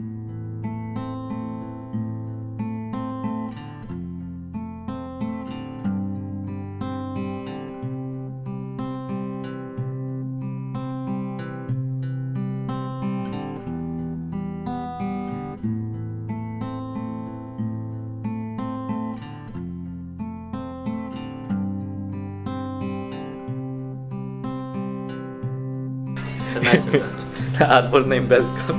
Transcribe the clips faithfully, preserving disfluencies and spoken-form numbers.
Na-apple na yung belt ko.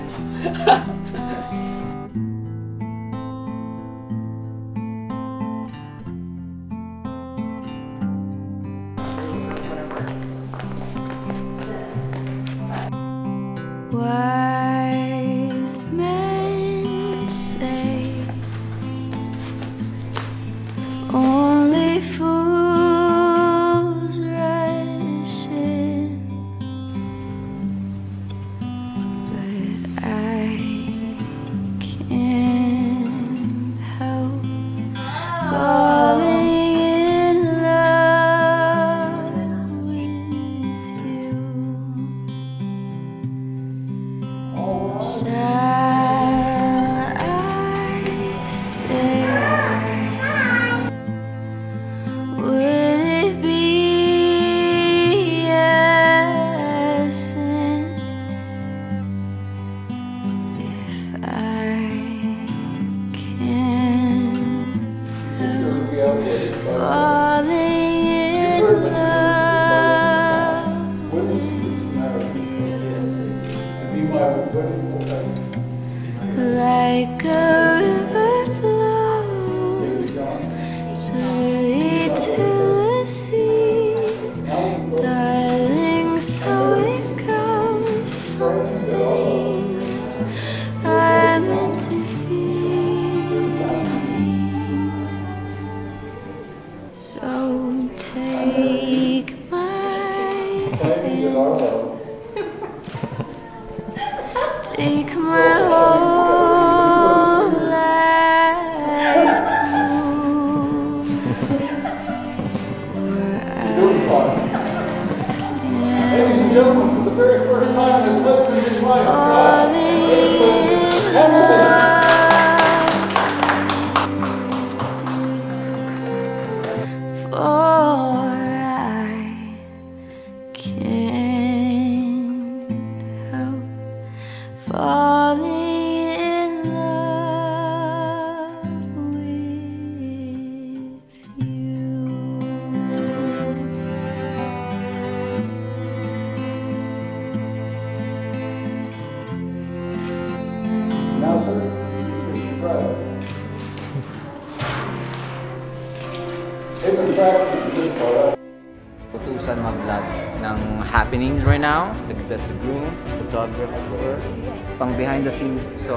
Wise men say only fools rush in, but I can't help falling in love with you. Shall I stay? Would it be a sin if I can't help falling in love with you? Like a river flows surely to the sea, darling, so it goes. Some things are meant to be. So take my hand, take my whole life too, for I Ladies and gentlemen, for the very first time in his husband and his wife, fall in love, for I can't help falling in love with you. now, sir, you can try. They've been practicing this part. Utusan mag-vlog ng happenings right now. That's a groom, photographer, pang behind the scenes. So,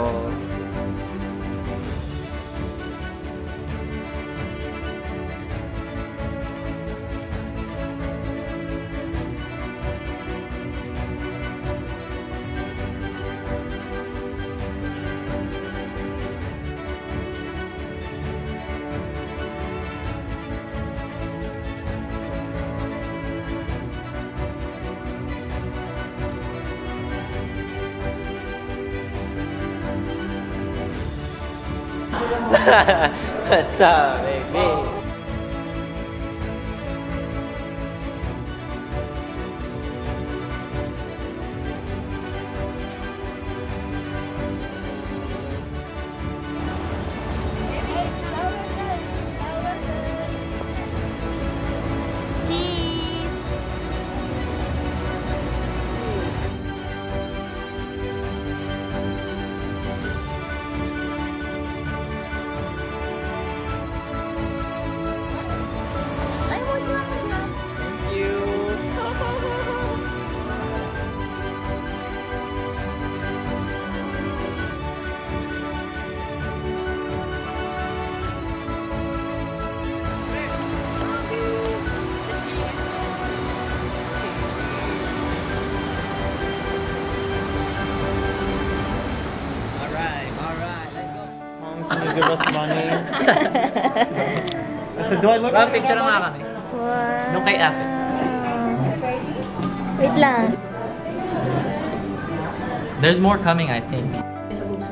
What's up, baby? Give us money. I said, do I look Ma'am, picture na nga kami. Wow. Nung kay ate. Wait lang. There's more coming, I think.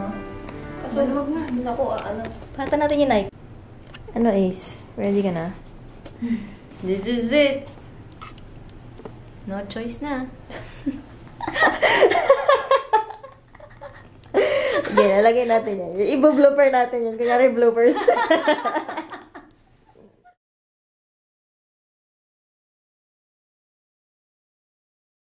So, wag na. Naku, ano. Pata natin yung Nike. Ano, Ace? Ready ka na? This is it. No choice na. Sige, lalagay natin yan. I-blooper natin yun. Kunyari bloopers.